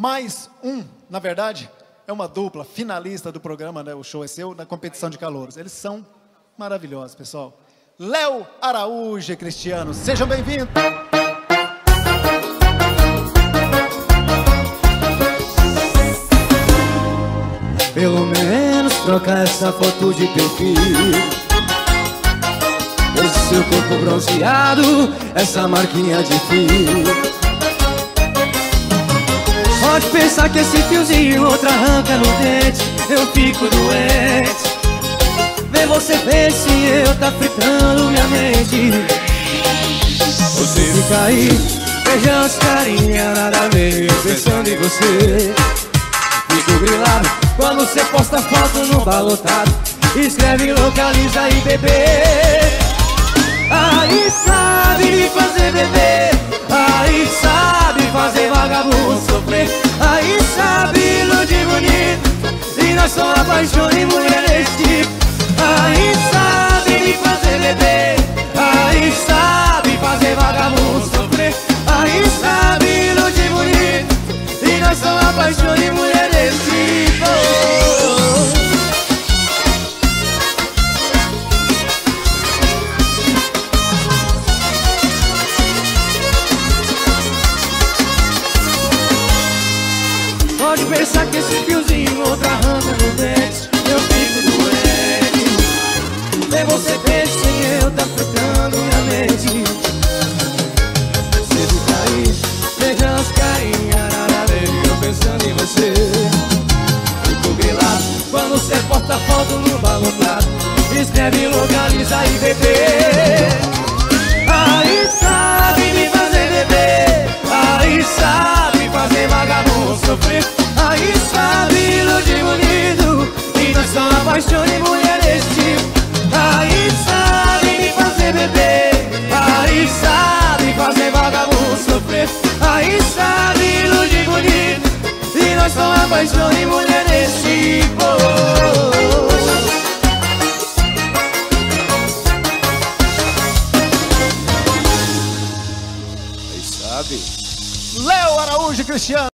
mais um, na verdade, é uma dupla finalista do programa, né, o Show é Seu, na competição de calouros. Eles são maravilhosos, pessoal. Léo Araújo e Cristiano, sejam bem-vindos. Pelo menos troca essa foto de perfil. Esse seu corpo bronzeado, essa marquinha de fio. Pode pensar que esse fiozinho outra arranca no dente. Eu fico doente. Ver você ver se eu tá fritando minha mente. Você fica aí, beijando as carinhas, nada a ver, pensando em você. Fico grilado quando você posta foto no balotado. Escreve, localiza aí, bebê. Aí sabe me fazer beber. Aí sabe fazer vagabundo sofrer. Aí sabe iludir bonito. E nós só apaixonamos em mulher desse tipo. Aí sabe me fazer beber. Aí sabe fazer vagabundo sofrer. Aí sabe iludir bonito. E nós só apaixonamos em mulher desse tipo. Pode pensar que esse fiozinho outra arranca no dente. Eu fico doente. Ver você beijo sem eu tá fritando minha mente. Você fica aí, beijando as carinhas, nada a ver, eu pensando em você. Fico grilado quando você posta foto no balotado. Escreve, localiza aí, bebê. Aí sabe me fazer beber. Aí sabe fazer vagabundo sofrer. Aí sabe iludir bonito. E nós só apaixonamos em mulher desse tipo. Aí sabe me fazer beber. Aí sabe fazer vagabundo sofrer. Aí sabe iludir bonito. E nós só apaixonamos em mulher desse tipo. Léo Araújo e Cristiano.